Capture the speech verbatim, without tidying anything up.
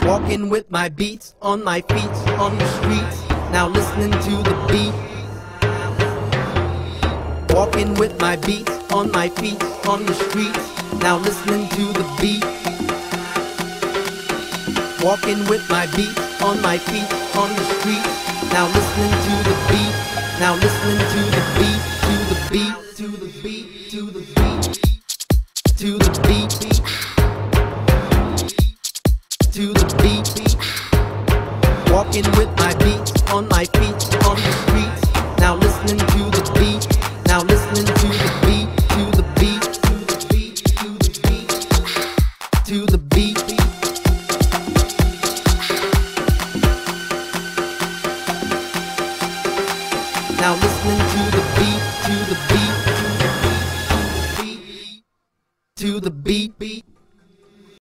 Walking with my beats on my feet on the streets. Now listening to the beat. Walking with my beats on my feet on the streets. Now listening to the beat. Walking with my beats on my feet on the streets. Now listening to the beat. Now listening to the beat, to the beat, to the beat, to the beat, to the beat, to the beat. Walking with my beats on my feet on the streets. Now listening to the beat. Now listening to the beat, to the beat, to the beat, to the beat, to the beat.